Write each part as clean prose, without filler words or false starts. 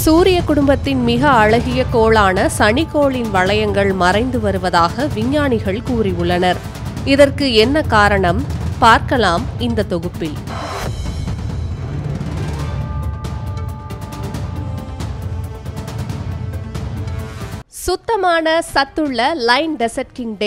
சூரிய குடும்பத்தின் மிக அழகிய கோளான சனிக்கோளின் வளையங்கள் மறைந்து வருவதாக விஞ்ஞானிகள் கூறியுள்ளனர். இதற்கு என்ன காரணம் பார்க்கலாம் இந்த தொகுப்பில். சுத்தமான சத்துள்ள லைன் டெசர்ட்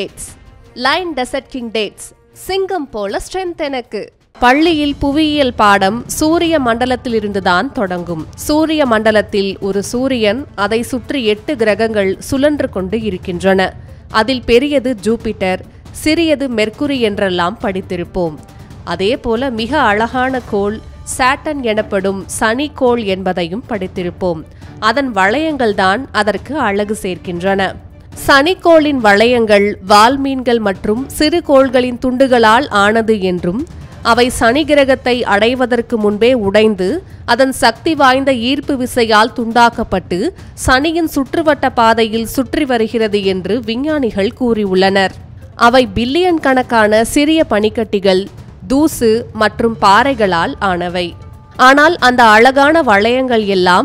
கிங் டேட்ஸ் சிங்கம் போல ஸ்ட்ரென்த் எனக்கு. பள்ளியில் புவியியல் பாடம் சூரிய மண்டலத்திலிருந்துதான் தொடங்கும். சூரிய மண்டலத்தில் ஒரு சூரியன், அதை சுற்றி 8 கிரகங்கள் சுழன்று கொண்டு இருக்கின்றன. அதில் பெரியது ஜூபிட்டர், சிறியது மெர்க்குரி என்றெல்லாம் படித்திருப்போம். அதேபோல மிக அழகான கோள் சாட்டர்ன் எனப்படும் சனிக்கோள் என்பதையும் படித்திருப்போம். அதன் வளையங்கள்தான் அதற்கு அழகு சேர்க்கின்றன. சனிக்கோளின் வளையங்கள் வால்மீன்கள் மற்றும் சிறு கோள்களின் துண்டுகளால் ஆனது என்றும், அவை சனி கிரகத்தை அடைவதற்கு முன்பே உடைந்து அதன் சக்தி வாய்ந்த ஈர்ப்பு விசையால் துண்டாக்கப்பட்டு சனியின் சுற்றுவட்ட பாதையில் சுற்றி வருகிறது என்று விஞ்ஞானிகள் கூறியுள்ளனர். அவை பில்லியன் கணக்கான சிறிய பனிக்கட்டிகள், தூசு மற்றும் பாறைகளால் ஆனவை. ஆனால் அந்த அழகான வளையங்கள் எல்லாம்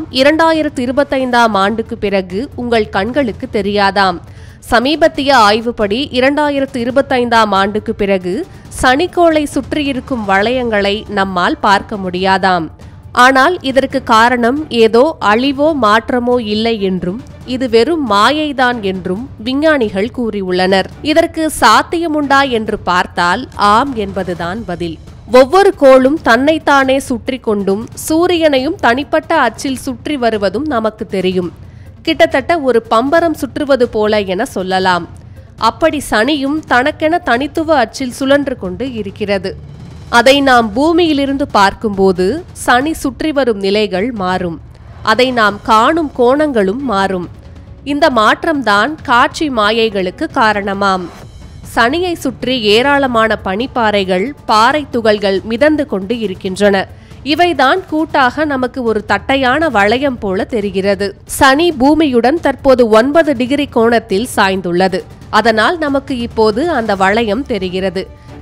2025ஆம் ஆண்டுக்கு பிறகு உங்கள் கண்களுக்கு தெரியாதாம். சமீபத்திய ஆய்வுப்படி 2025ஆம் ஆண்டுக்கு பிறகு சனிக்கோளை சுற்றியிருக்கும் வளையங்களை நம்மால் பார்க்க முடியாதாம். ஆனால் இதற்கு காரணம் ஏதோ அழிவோ மாற்றமோ இல்லை என்றும், இது வெறும் மாயைதான் என்றும் விஞ்ஞானிகள் கூறியுள்ளனர். இதற்கு சாத்தியமுண்டா என்று பார்த்தால் ஆம் என்பதுதான் பதில். ஒவ்வொரு கோளும் தன்னைத்தானே சுற்றி கொண்டும் சூரியனையும் தனிப்பட்ட அச்சில் சுற்றி வருவதும் நமக்கு தெரியும். கிட்டத்தட்ட ஒரு பம்பரம் சுற்றுவது போல என சொல்லலாம். அப்படி சனியும் தனக்கென தனித்துவ அச்சில் சுழன்று கொண்டு இருக்கிறது. அதை நாம் பூமியிலிருந்து பார்க்கும்போது சனி சுற்றி வரும் நிலைகள் மாறும். அதை நாம் காணும் கோணங்களும் மாறும். இந்த மாற்றம்தான் காட்சி மாயைகளுக்கு காரணமாம். சனியை சுற்றி ஏராளமான பனிப்பாறைகள், பாறை துகள்கள் மிதந்து கொண்டு இருக்கின்றன. இவைதான் கூட்டாக நமக்கு ஒரு தட்டையான வளையம் போல தெரிகிறது. சனி பூமியுடன் தற்போது 9 டிகிரி கோணத்தில் சாய்ந்துள்ளது. அதனால் நமக்கு இப்போது அந்த வளையம் தெரிகிறது.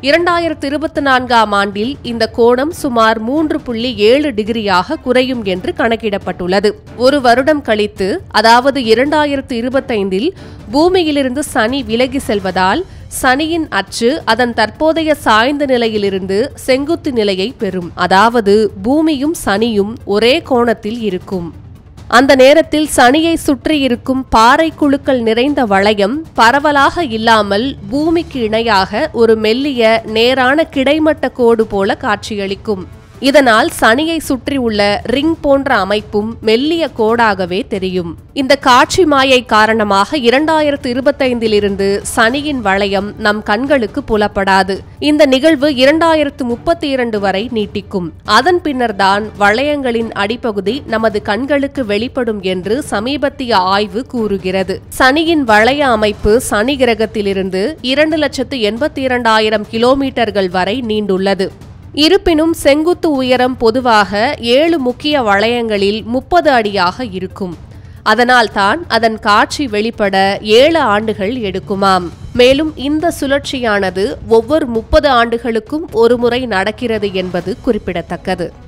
2024ஆம் ஆண்டில் இந்த கோணம் சுமார் 3.7 டிகிரியாக குறையும் என்று கணக்கிடப்பட்டுள்ளது. ஒரு வருடம் கழித்து, அதாவது 2025இல் பூமியிலிருந்து சனி விலகி செல்வதால் சனியின் அச்சு அதன் தற்போதைய சாய்ந்த நிலையிலிருந்து செங்குத்து நிலையை பெறும். அதாவது பூமியும் சனியும் ஒரே கோணத்தில் இருக்கும். அந்த நேரத்தில் சனியை சுற்றி இருக்கும் பாறை குழுக்கள் நிறைந்த வளையம் பரவலாக இல்லாமல் பூமிக்கு இணையாக ஒரு மெல்லிய நேரான கிடைமட்ட கோடு போல காட்சியளிக்கும். இதனால் சனியை சுற்றி உள்ள ரிங் போன்ற அமைப்பும் மெல்லிய கோடாகவே தெரியும். இந்த காட்சி மாயை காரணமாக 2025இலிருந்து சனியின் வளையம் நம் கண்களுக்கு புலப்படாது. இந்த நிகழ்வு 2032 வரை நீட்டிக்கும். அதன் பின்னர்தான் வளையங்களின் அடிப்பகுதி நமது கண்களுக்கு வெளிப்படும் என்று சமீபத்திய ஆய்வு கூறுகிறது. சனியின் வளைய அமைப்பு சனி கிரகத்திலிருந்து 2,82,000 கிலோமீட்டர்கள் வரை நீண்டுள்ளது. இருப்பினும் செங்குத்து உயரம் பொதுவாக 7 முக்கிய வளையங்களில் 30 அடியாக இருக்கும். அதனால்தான் அதன் காட்சி வெளிப்பட 7 ஆண்டுகள் எடுக்குமாம். மேலும் இந்த சுழற்சியானது ஒவ்வொரு 30 ஆண்டுகளுக்கும் ஒரு முறை நடக்கிறது என்பது குறிப்பிடத்தக்கது.